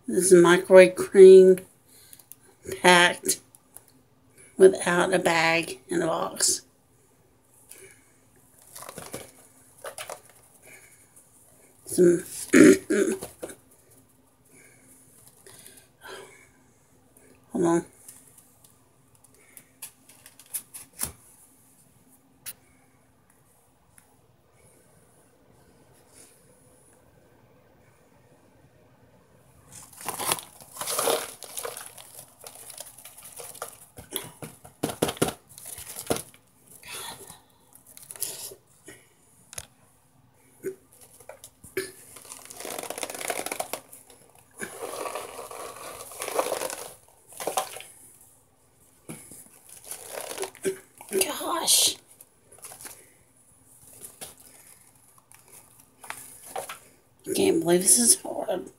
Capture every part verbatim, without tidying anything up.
This is microwave cream packed without a bag in a box. Some hold on. Gosh. I can't believe this is hard.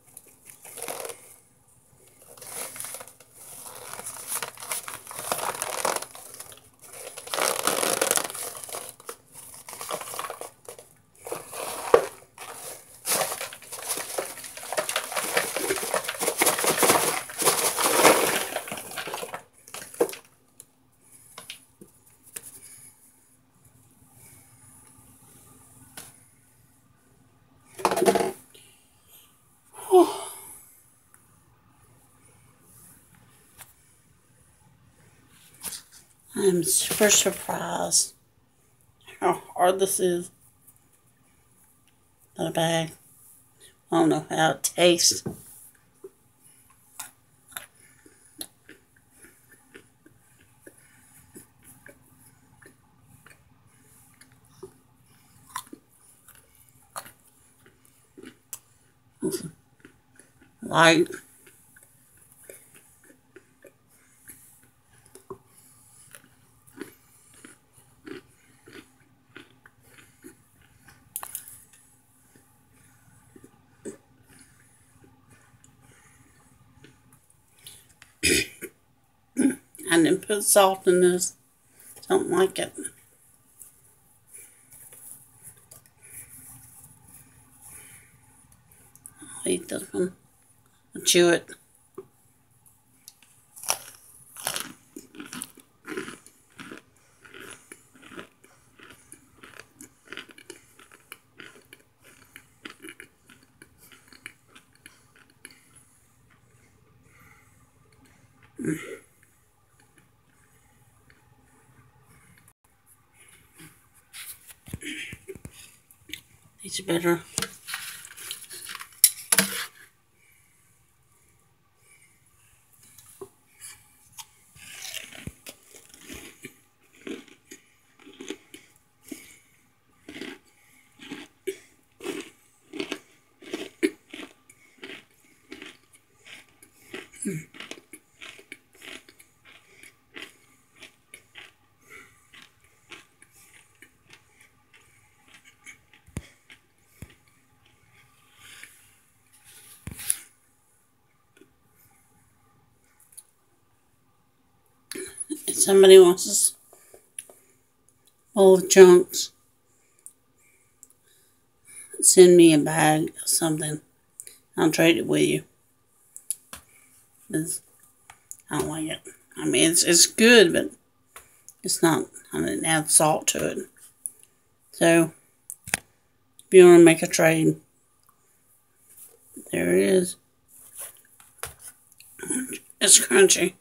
I'm super surprised how hard this is. Not a bag. I don't know how it tastes. Light. I didn't put salt in this. Don't like it. I'll eat this one. I'll chew it. Mm. These are better. Mm. If somebody wants this bowl of chunks, send me a bag of something. I'll trade it with you. It's, I don't like it. I mean, it's it's good, but it's not. I didn't add salt to it. So, if you want to make a trade, there it is. It's crunchy.